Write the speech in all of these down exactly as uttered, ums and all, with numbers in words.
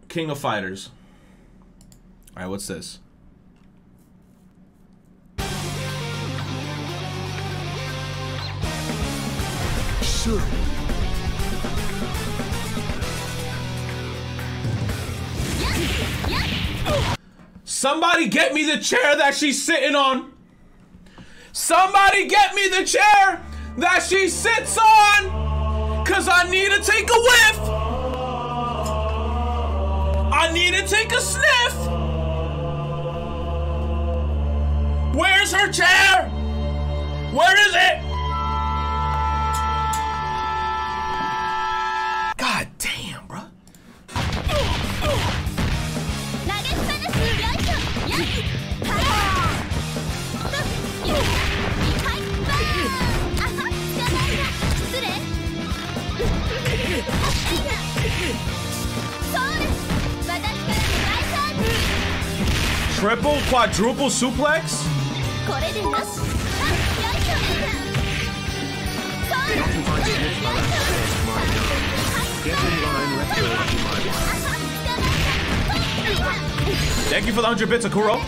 King of Fighters. All right, what's this? Sure. Somebody get me the chair that she's sitting on. Somebody get me the chair that she sits on. Cause I need to take a whiff. I need to take a sniff. Where's her chair? Where is it? God damn, bro. Triple, quadruple suplex? Thank you for the hundred bits, Akuro.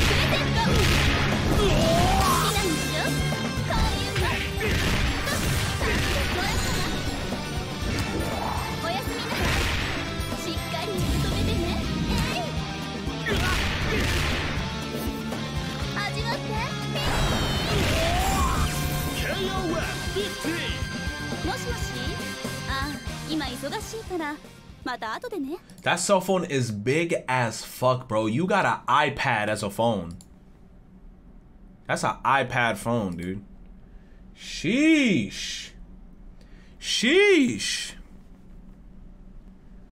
That cell phone is big as fuck, bro. You got an iPad as a phone. That's an iPad phone, dude. Sheesh. Sheesh.